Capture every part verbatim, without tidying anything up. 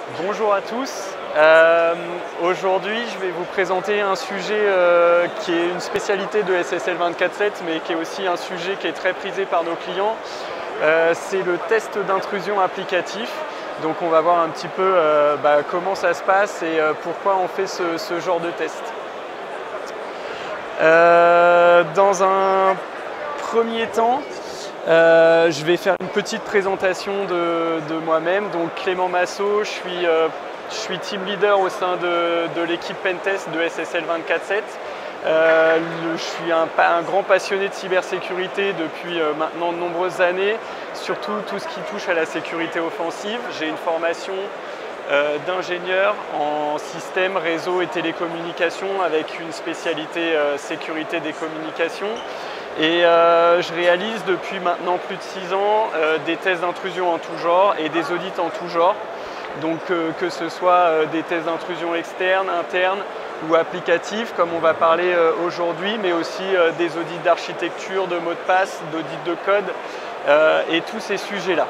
Bonjour à tous. Euh, Aujourd'hui, je vais vous présenter un sujet euh, qui est une spécialité de S S L vingt-quatre sept, mais qui est aussi un sujet qui est très prisé par nos clients. Euh, C'est le test d'intrusion applicatif. Donc on va voir un petit peu euh, bah, comment ça se passe et euh, pourquoi on fait ce, ce genre de test. Euh, dans un premier temps, Euh, je vais faire une petite présentation de, de moi-même. Donc Clément Massot, je suis, euh, je suis team leader au sein de, de l'équipe Pentest de S S L vingt-quatre sept. Euh, le, je suis un, un grand passionné de cybersécurité depuis euh, maintenant de nombreuses années, surtout tout ce qui touche à la sécurité offensive. J'ai une formation euh, d'ingénieur en système, réseau et télécommunications avec une spécialité euh, sécurité des communications. Et euh, je réalise depuis maintenant plus de six ans euh, des tests d'intrusion en tout genre et des audits en tout genre. Donc euh, que ce soit euh, des tests d'intrusion externes, internes ou applicatifs comme on va parler euh, aujourd'hui, mais aussi euh, des audits d'architecture, de mots de passe, d'audits de code euh, et tous ces sujets-là.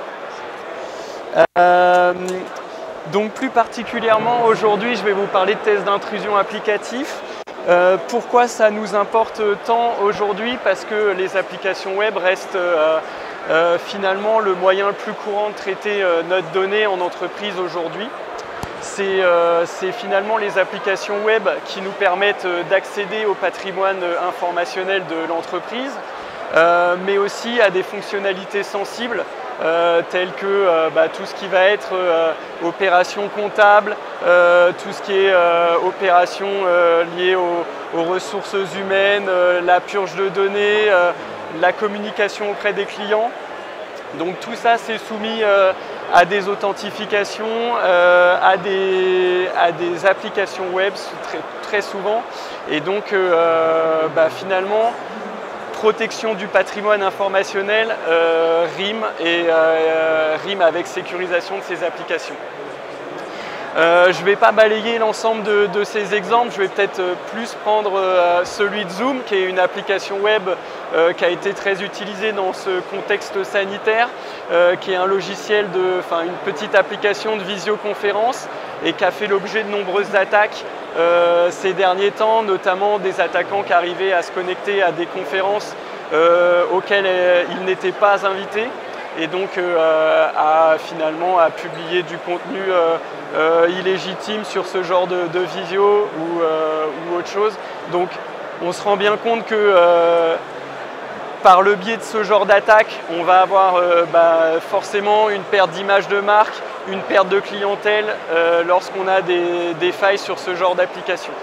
Euh, donc plus particulièrement aujourd'hui, je vais vous parler de tests d'intrusion applicatifs. Euh, pourquoi ça nous importe tant aujourd'hui? Parce que les applications web restent euh, euh, finalement le moyen le plus courant de traiter euh, notre donnée en entreprise aujourd'hui. C'est euh, finalement les applications web qui nous permettent euh, d'accéder au patrimoine informationnel de l'entreprise, euh, mais aussi à des fonctionnalités sensibles Euh, telles que euh, bah, tout ce qui va être euh, opération comptable, euh, tout ce qui est euh, opération euh, liée aux, aux ressources humaines, euh, la purge de données, euh, la communication auprès des clients. Donc tout ça c'est soumis euh, à des authentifications, euh, à, des, à des applications web très, très souvent. Et donc euh, bah, finalement, protection du patrimoine informationnel euh, rime, et, euh, rime avec sécurisation de ces applications. Euh, je ne vais pas balayer l'ensemble de, de ces exemples, je vais peut-être plus prendre euh, celui de Zoom, qui est une application web euh, qui a été très utilisée dans ce contexte sanitaire, euh, qui est un logiciel, de, enfin une petite application de visioconférence et qui a fait l'objet de nombreuses attaques euh, ces derniers temps, notamment des attaquants qui arrivaient à se connecter à des conférences euh, auxquelles euh, ils n'étaient pas invités, et donc euh, à finalement à publier du contenu euh, euh, illégitime sur ce genre de, de visio ou, euh, ou autre chose. Donc on se rend bien compte que euh, par le biais de ce genre d'attaque, on va avoir euh, bah, forcément une perte d'image de marque, une perte de clientèle euh, lorsqu'on a des, des failles sur ce genre d'application.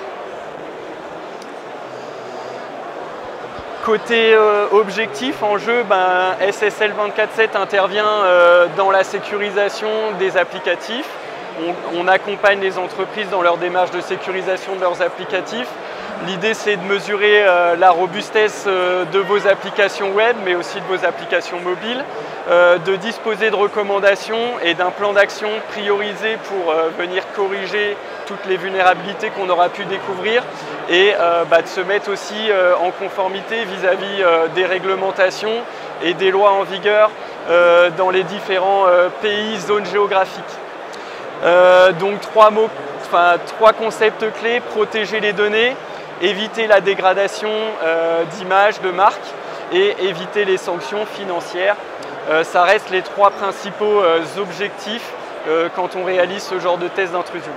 Côté euh, objectif en jeu, ben, S S L vingt-quatre sept intervient euh, dans la sécurisation des applicatifs. On, on accompagne les entreprises dans leur démarche de sécurisation de leurs applicatifs. L'idée, c'est de mesurer euh, la robustesse euh, de vos applications web, mais aussi de vos applications mobiles, euh, de disposer de recommandations et d'un plan d'action priorisé pour euh, venir corriger toutes les vulnérabilités qu'on aura pu découvrir, et euh, bah, de se mettre aussi euh, en conformité vis-à-vis euh, des réglementations et des lois en vigueur euh, dans les différents euh, pays, zones géographiques. Euh, donc trois mots, enfin trois concepts clés: protéger les données, éviter la dégradation euh, d'image, de marque, et éviter les sanctions financières. Euh, ça reste les trois principaux euh, objectifs euh, quand on réalise ce genre de test d'intrusion.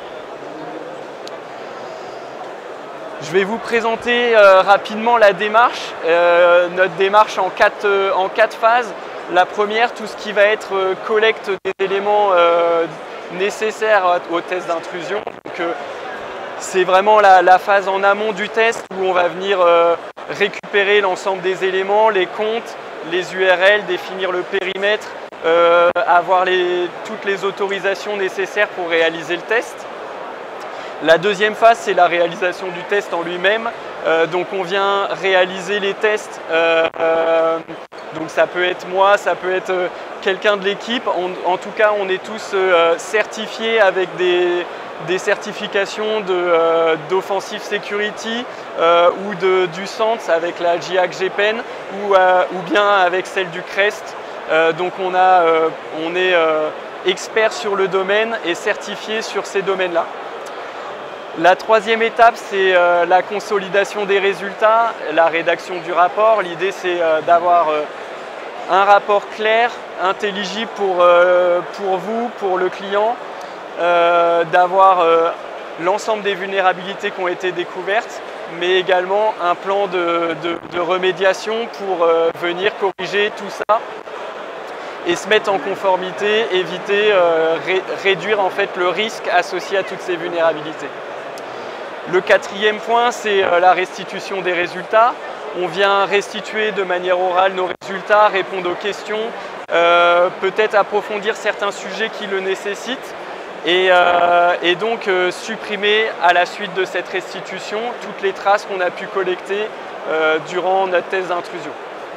Je vais vous présenter euh, rapidement la démarche, euh, notre démarche en quatre, euh, en quatre phases. La première, tout ce qui va être euh, collecte des éléments euh, nécessaires au test d'intrusion. Euh, C'est vraiment la, la phase en amont du test où on va venir euh, récupérer l'ensemble des éléments, les comptes, les U R L, définir le périmètre, euh, avoir les, toutes les autorisations nécessaires pour réaliser le test. La deuxième phase, c'est la réalisation du test en lui-même. Euh, donc on vient réaliser les tests. Euh, euh, donc ça peut être moi, ça peut être euh, quelqu'un de l'équipe. En tout cas, on est tous euh, certifiés avec des, des certifications d'Offensive euh, Security euh, ou de, du C E N T S avec la G I A C G P E N ou, euh, ou bien avec celle du CREST. Euh, donc on, a, euh, on est euh, experts sur le domaine et certifiés sur ces domaines-là. La troisième étape, c'est euh, la consolidation des résultats, la rédaction du rapport. L'idée, c'est euh, d'avoir euh, un rapport clair, intelligible pour, euh, pour vous, pour le client, euh, d'avoir euh, l'ensemble des vulnérabilités qui ont été découvertes, mais également un plan de, de, de remédiation pour euh, venir corriger tout ça et se mettre en conformité, éviter, euh, ré, réduire en fait le risque associé à toutes ces vulnérabilités. Le quatrième point, c'est la restitution des résultats. On vient restituer de manière orale nos résultats, répondre aux questions, euh, peut-être approfondir certains sujets qui le nécessitent et, euh, et donc euh, supprimer à la suite de cette restitution toutes les traces qu'on a pu collecter euh, durant notre test d'intrusion.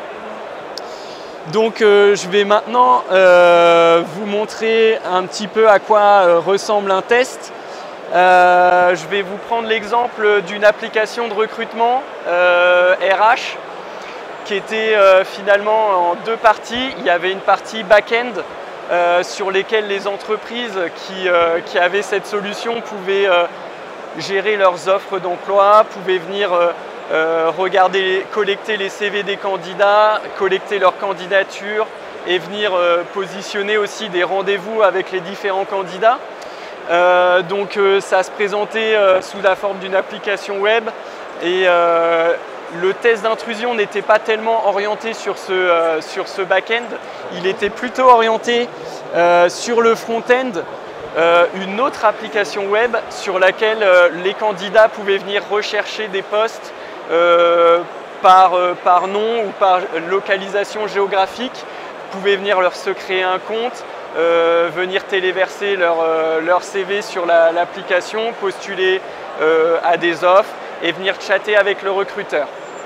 Donc euh, je vais maintenant euh, vous montrer un petit peu à quoi euh, ressemble un test. Euh, je vais vous prendre l'exemple d'une application de recrutement euh, R H qui était euh, finalement en deux parties. Il y avait une partie back-end euh, sur lesquelles les entreprises qui, euh, qui avaient cette solution pouvaient euh, gérer leurs offres d'emploi, pouvaient venir euh, euh, regarder, collecter les C V des candidats, collecter leurs candidatures et venir euh, positionner aussi des rendez-vous avec les différents candidats. Euh, donc euh, ça se présentait euh, sous la forme d'une application web et euh, le test d'intrusion n'était pas tellement orienté sur ce, euh, sur ce back-end, il était plutôt orienté euh, sur le front-end, euh, une autre application web sur laquelle euh, les candidats pouvaient venir rechercher des postes euh, par, euh, par nom ou par localisation géographique, pouvaient venir leur se créer un compte, Euh, venir téléverser leur, euh, leur C V sur l'application, la, postuler euh, à des offres et venir chatter avec le recruteur.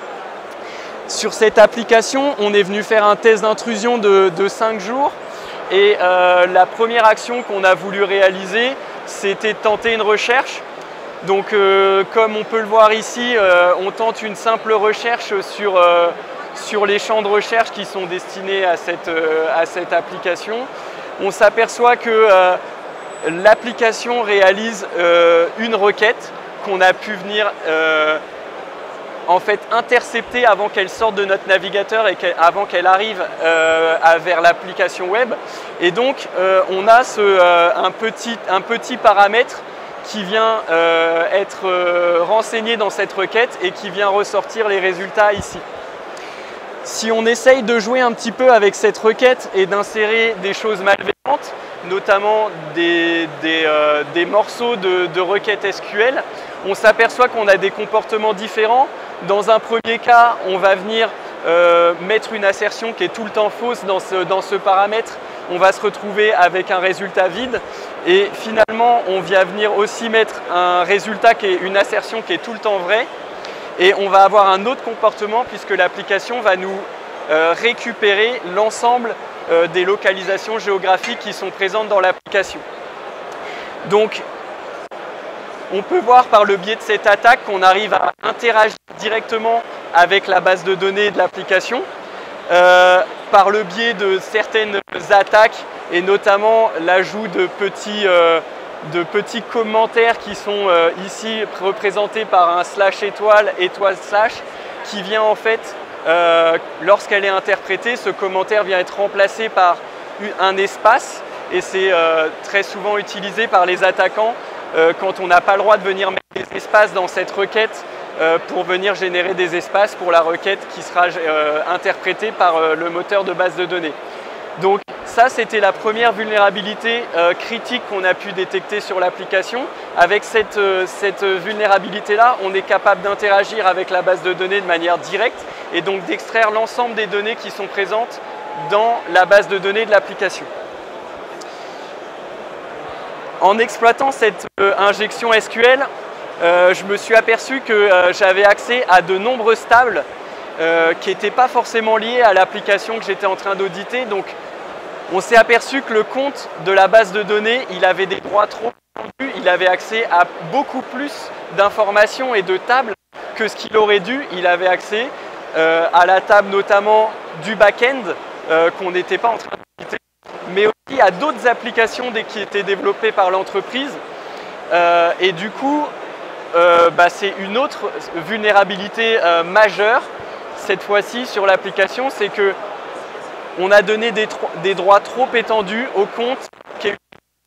Sur cette application, on est venu faire un test d'intrusion de, de cinq jours et euh, la première action qu'on a voulu réaliser, c'était de tenter une recherche. Donc euh, comme on peut le voir ici, euh, on tente une simple recherche sur, euh, sur les champs de recherche qui sont destinés à cette, euh, à cette application. On s'aperçoit que euh, l'application réalise euh, une requête qu'on a pu venir euh, en fait intercepter avant qu'elle sorte de notre navigateur et qu avant qu'elle arrive euh, à, vers l'application web. Et donc euh, on a ce, euh, un, petit, un petit paramètre qui vient euh, être euh, renseigné dans cette requête et qui vient ressortir les résultats ici. Si on essaye de jouer un petit peu avec cette requête et d'insérer des choses malveillantes, notamment des, des, euh, des morceaux de, de requête S Q L, on s'aperçoit qu'on a des comportements différents. Dans un premier cas, on va venir euh, mettre une assertion qui est tout le temps fausse dans ce, dans ce paramètre. On va se retrouver avec un résultat vide et finalement, on vient venir aussi mettre un résultat qui est une assertion qui est tout le temps vraie. Et on va avoir un autre comportement puisque l'application va nous euh, récupérer l'ensemble euh, des localisations géographiques qui sont présentes dans l'application. Donc, on peut voir par le biais de cette attaque qu'on arrive à interagir directement avec la base de données de l'application euh, par le biais de certaines attaques et notamment l'ajout de petits euh, de petits commentaires qui sont euh, ici représentés par un slash étoile, étoile slash, qui vient en fait, euh, lorsqu'elle est interprétée, ce commentaire vient être remplacé par un espace et c'est euh, très souvent utilisé par les attaquants euh, quand on n'a pas le droit de venir mettre des espaces dans cette requête euh, pour venir générer des espaces pour la requête qui sera euh, interprétée par euh, le moteur de base de données. Donc ça, c'était la première vulnérabilité euh, critique qu'on a pu détecter sur l'application. Avec cette, euh, cette vulnérabilité-là, on est capable d'interagir avec la base de données de manière directe et donc d'extraire l'ensemble des données qui sont présentes dans la base de données de l'application. En exploitant cette euh, injection S Q L, euh, je me suis aperçu que euh, j'avais accès à de nombreuses tables euh, qui n'étaient pas forcément liées à l'application que j'étais en train d'auditer. Donc, on s'est aperçu que le compte de la base de données, il avait des droits trop étendus, il avait accès à beaucoup plus d'informations et de tables que ce qu'il aurait dû. Il avait accès euh, à la table notamment du back-end euh, qu'on n'était pas en train d'auditer. mais aussi à d'autres applications qui étaient développées par l'entreprise. Euh, et du coup, euh, bah, c'est une autre vulnérabilité euh, majeure, cette fois-ci sur l'application, c'est que on a donné des, des droits trop étendus au compte qui est...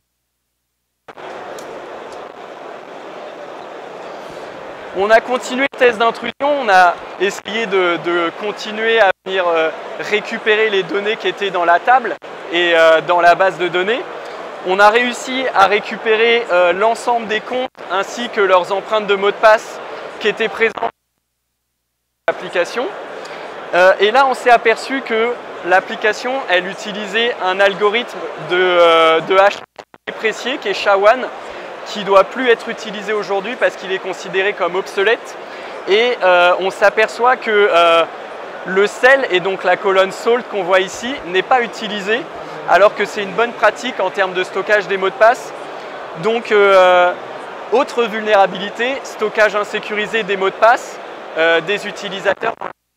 On a continué le test d'intrusion, on a essayé de, de continuer à venir euh, récupérer les données qui étaient dans la table et euh, dans la base de données. On a réussi à récupérer euh, l'ensemble des comptes ainsi que leurs empreintes de mots de passe qui étaient présentes dans l'application. Euh, et là, on s'est aperçu que l'application, elle utilisait un algorithme de, euh, de hash déprécié qui est SHA one, qui ne doit plus être utilisé aujourd'hui parce qu'il est considéré comme obsolète. Et euh, on s'aperçoit que euh, le cell et donc la colonne salt qu'on voit ici n'est pas utilisé, alors que c'est une bonne pratique en termes de stockage des mots de passe. Donc, euh, autre vulnérabilité, stockage insécurisé des mots de passe euh, des utilisateurs.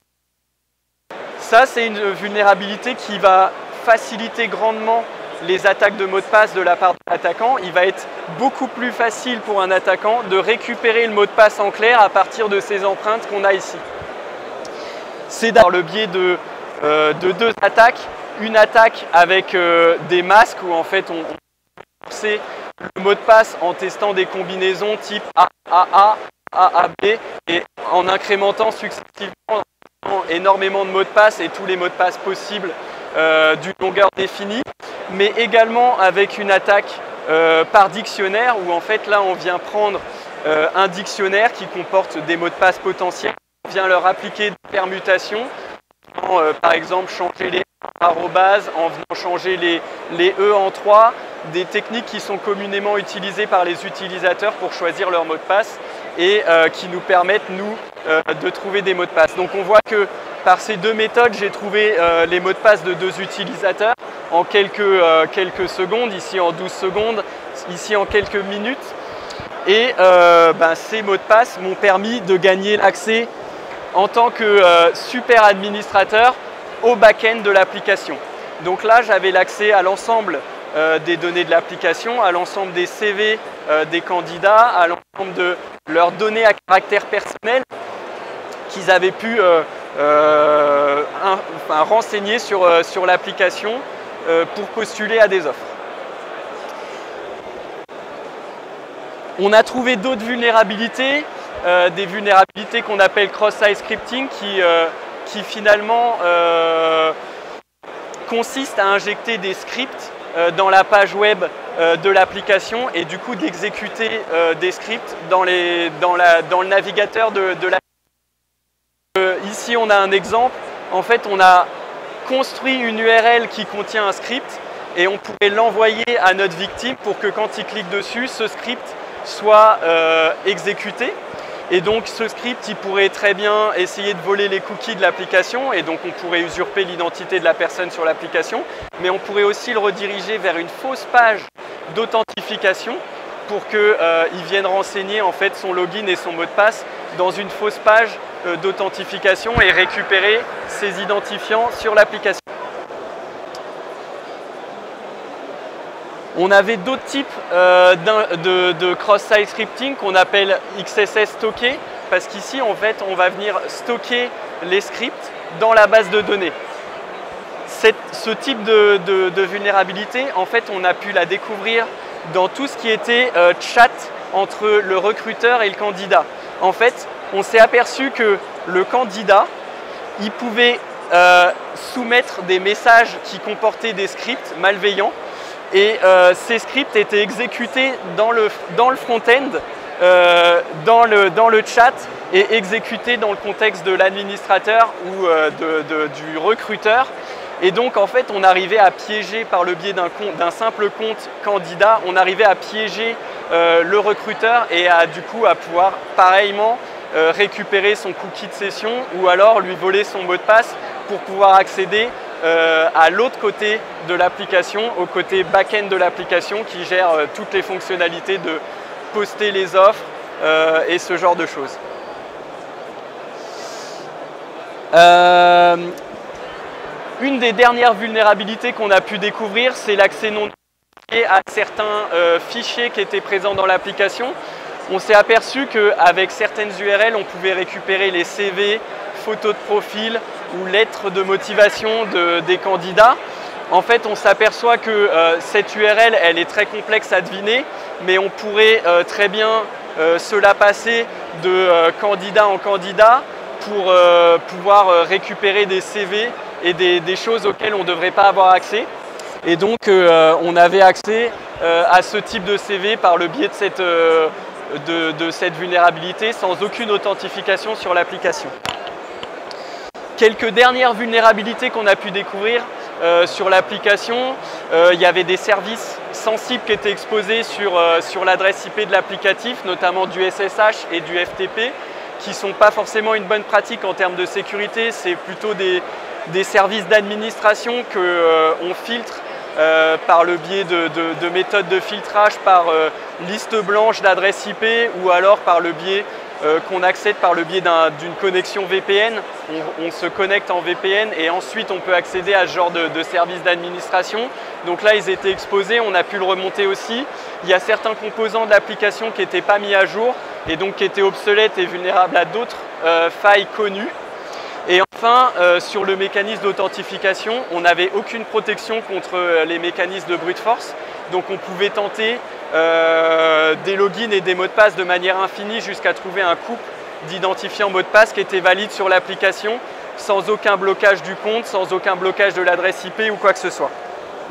Ça, c'est une vulnérabilité qui va faciliter grandement les attaques de mots de passe de la part de l'attaquant. Il va être beaucoup plus facile pour un attaquant de récupérer le mot de passe en clair à partir de ces empreintes qu'on a ici. C'est par le biais de, euh, de deux attaques. Une attaque avec euh, des masques où en fait on, on sait le mot de passe en testant des combinaisons type A A A, A A B et en incrémentant successivement énormément de mots de passe et tous les mots de passe possibles euh, d'une longueur définie, mais également avec une attaque euh, par dictionnaire où en fait là on vient prendre euh, un dictionnaire qui comporte des mots de passe potentiels, on vient leur appliquer des permutations, en, euh, par exemple changer les arrobase, en venant changer les, les E en trois, des techniques qui sont communément utilisées par les utilisateurs pour choisir leur mot de passe et euh, qui nous permettent, nous, euh, de trouver des mots de passe. Donc on voit que par ces deux méthodes, j'ai trouvé euh, les mots de passe de deux utilisateurs en quelques, euh, quelques secondes, ici en douze secondes, ici en quelques minutes. Et euh, ben, ces mots de passe m'ont permis de gagner l'accès en tant que euh, super administrateur au back-end de l'application. Donc là, j'avais l'accès à l'ensemble euh, des données de l'application, à l'ensemble des C V euh, des candidats, à l'ensemble de leurs données à caractère personnel qu'ils avaient pu euh, euh, un, enfin, renseigner sur, euh, sur l'application euh, pour postuler à des offres. On a trouvé d'autres vulnérabilités, euh, des vulnérabilités qu'on appelle cross-site scripting qui, euh, qui finalement euh, consistent à injecter des scripts euh, dans la page web euh, de l'application et du coup d'exécuter euh, des scripts dans, les, dans, la, dans le navigateur de, de l'application. Euh, ici on a un exemple, en fait on a construit une U R L qui contient un script et on pourrait l'envoyer à notre victime pour que quand il clique dessus, ce script soit euh, exécuté. Et donc ce script, il pourrait très bien essayer de voler les cookies de l'application et donc on pourrait usurper l'identité de la personne sur l'application, mais on pourrait aussi le rediriger vers une fausse page d'authentification pour qu'il euh, vienne renseigner en fait son login et son mot de passe dans une fausse page euh, d'authentification et récupérer ses identifiants sur l'application. On avait d'autres types euh, de, de cross-site scripting qu'on appelle X S S stocké, parce qu'ici, en fait, on va venir stocker les scripts dans la base de données. Cette, ce type de, de, de vulnérabilité, en fait, on a pu la découvrir dans tout ce qui était euh, chat entre le recruteur et le candidat. En fait, on s'est aperçu que le candidat, il pouvait euh, soumettre des messages qui comportaient des scripts malveillants. Et euh, ces scripts étaient exécutés dans le, dans le front-end, euh, dans, le, dans le chat et exécutés dans le contexte de l'administrateur ou euh, de, de, du recruteur. Et donc en fait on arrivait à piéger par le biais d'un d'un simple compte candidat, on arrivait à piéger euh, le recruteur et à du coup à pouvoir pareillement euh, récupérer son cookie de session ou alors lui voler son mot de passe pour pouvoir accéder Euh, à l'autre côté de l'application, au côté back-end de l'application qui gère euh, toutes les fonctionnalités de poster les offres euh, et ce genre de choses. Euh, Une des dernières vulnérabilités qu'on a pu découvrir, c'est l'accès non autorisé à certains euh, fichiers qui étaient présents dans l'application. On s'est aperçu qu'avec certaines U R L, on pouvait récupérer les C V, photos de profil ou lettres de motivation de, des candidats. En fait, on s'aperçoit que euh, cette U R L, elle est très complexe à deviner, mais on pourrait euh, très bien euh, se la passer de euh, candidat en candidat pour euh, pouvoir euh, récupérer des C V et des, des choses auxquelles on ne devrait pas avoir accès. Et donc, euh, on avait accès euh, à ce type de C V par le biais de cette, euh, de, de cette vulnérabilité sans aucune authentification sur l'application. Quelques dernières vulnérabilités qu'on a pu découvrir euh, sur l'application, euh, il y avait des services sensibles qui étaient exposés sur, euh, sur l'adresse I P de l'applicatif, notamment du S S H et du F T P, qui ne sont pas forcément une bonne pratique en termes de sécurité. C'est plutôt des, des services d'administration qu'on euh, filtre euh, par le biais de, de, de méthodes de filtrage par euh, liste blanche d'adresses I P ou alors par le biais euh, qu'on accède par le biais d'une un, connexion V P N. On, on se connecte en V P N et ensuite on peut accéder à ce genre de, de services d'administration. Donc là, ils étaient exposés, on a pu le remonter aussi. Il y a certains composants de l'application qui n'étaient pas mis à jour et donc qui étaient obsolètes et vulnérables à d'autres euh, failles connues. Et enfin, euh, sur le mécanisme d'authentification, on n'avait aucune protection contre euh, les mécanismes de brute force. Donc on pouvait tenter euh, des logins et des mots de passe de manière infinie jusqu'à trouver un couple d'identifiants mots de passe qui était valide sur l'application sans aucun blocage du compte, sans aucun blocage de l'adresse I P ou quoi que ce soit.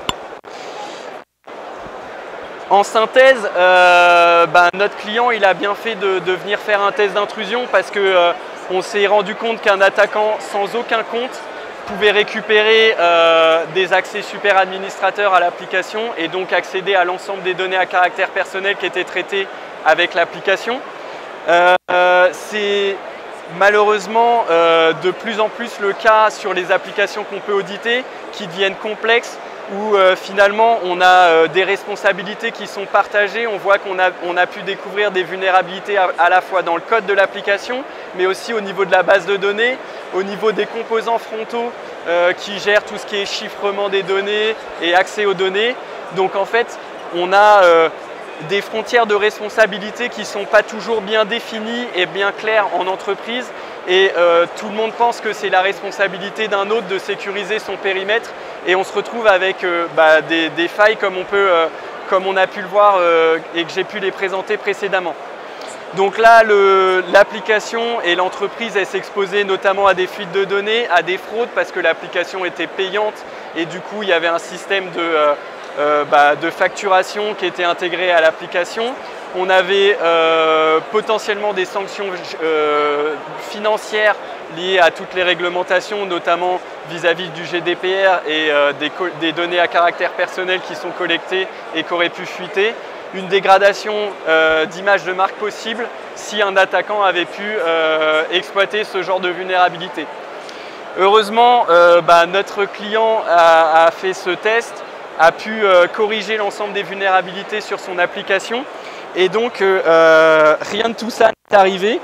En synthèse, euh, ben, notre client il a bien fait de, de venir faire un test d'intrusion parce que euh, on s'est rendu compte qu'un attaquant sans aucun compte pouvait récupérer euh, des accès super administrateurs à l'application et donc accéder à l'ensemble des données à caractère personnel qui étaient traitées avec l'application. Euh, euh, C'est malheureusement euh, de plus en plus le cas sur les applications qu'on peut auditer qui deviennent complexes où euh, finalement on a euh, des responsabilités qui sont partagées. On voit qu'on a, on a pu découvrir des vulnérabilités à, à la fois dans le code de l'application, mais aussi au niveau de la base de données, au niveau des composants frontaux euh, qui gèrent tout ce qui est chiffrement des données et accès aux données. Donc en fait, on a euh, des frontières de responsabilité qui ne sont pas toujours bien définies et bien claires en entreprise. Et euh, tout le monde pense que c'est la responsabilité d'un autre de sécuriser son périmètre. Et on se retrouve avec euh, bah, des, des failles comme on, peut, euh, comme on a pu le voir euh, et que j'ai pu les présenter précédemment. Donc là, l'application et l'entreprise s'exposaient notamment à des fuites de données, à des fraudes parce que l'application était payante et du coup il y avait un système de, euh, euh, bah, de facturation qui était intégré à l'application. On avait euh, potentiellement des sanctions euh, financières liées à toutes les réglementations, notamment vis-à-vis du G D P R et euh, des, des données à caractère personnel qui sont collectées et qui auraient pu fuiter. Une dégradation euh, d'image de marque possible si un attaquant avait pu euh, exploiter ce genre de vulnérabilité. Heureusement, euh, bah, notre client a, a fait ce test, a pu euh, corriger l'ensemble des vulnérabilités sur son application. Et donc, euh, rien de tout ça n'est arrivé.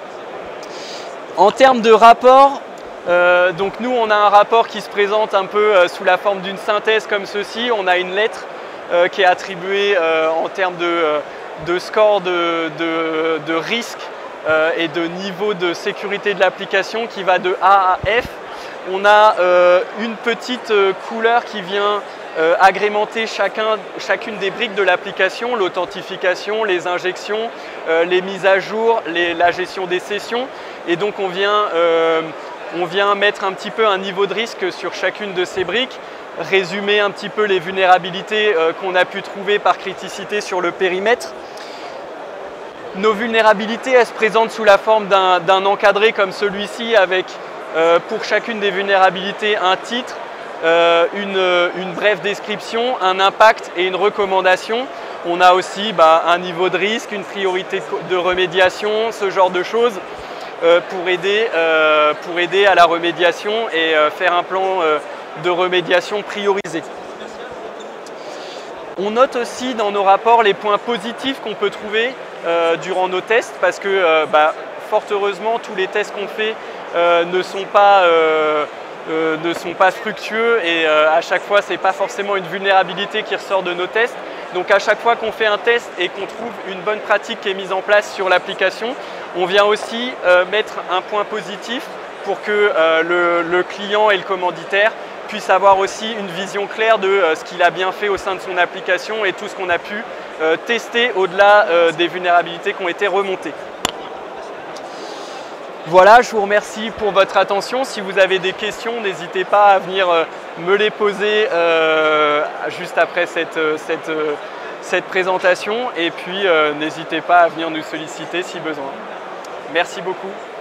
En termes de rapport, euh, donc nous, on a un rapport qui se présente un peu euh, sous la forme d'une synthèse comme ceci. On a une lettre euh, qui est attribuée euh, en termes de, euh, de score de, de, de risque euh, et de niveau de sécurité de l'application qui va de A à F. On a euh, une petite euh, couleur qui vient Euh, agrémenter chacun, chacune des briques de l'application, l'authentification, les injections, euh, les mises à jour, les, la gestion des sessions. Et donc on vient, euh, on vient mettre un petit peu un niveau de risque sur chacune de ces briques, résumer un petit peu les vulnérabilités euh, qu'on a pu trouver par criticité sur le périmètre. Nos vulnérabilités, elles se présentent sous la forme d'un encadré comme celui-ci avec euh, pour chacune des vulnérabilités un titre, Euh, une, une brève description, un impact et une recommandation. On a aussi bah, un niveau de risque, une priorité de remédiation, ce genre de choses euh, pour, aider, euh, pour aider à la remédiation et euh, faire un plan euh, de remédiation priorisé. On note aussi dans nos rapports les points positifs qu'on peut trouver euh, durant nos tests parce que euh, bah, fort heureusement tous les tests qu'on fait euh, ne sont pas euh, euh, ne sont pas fructueux et euh, à chaque fois, ce n'est pas forcément une vulnérabilité qui ressort de nos tests. Donc à chaque fois qu'on fait un test et qu'on trouve une bonne pratique qui est mise en place sur l'application, on vient aussi euh, mettre un point positif pour que euh, le, le client et le commanditaire puissent avoir aussi une vision claire de euh, ce qu'il a bien fait au sein de son application et tout ce qu'on a pu euh, tester au-delà euh, des vulnérabilités qui ont été remontées. Voilà, je vous remercie pour votre attention. Si vous avez des questions, n'hésitez pas à venir euh, me les poser euh, juste après cette, cette, cette présentation. Et puis, euh, n'hésitez pas à venir nous solliciter si besoin. Merci beaucoup.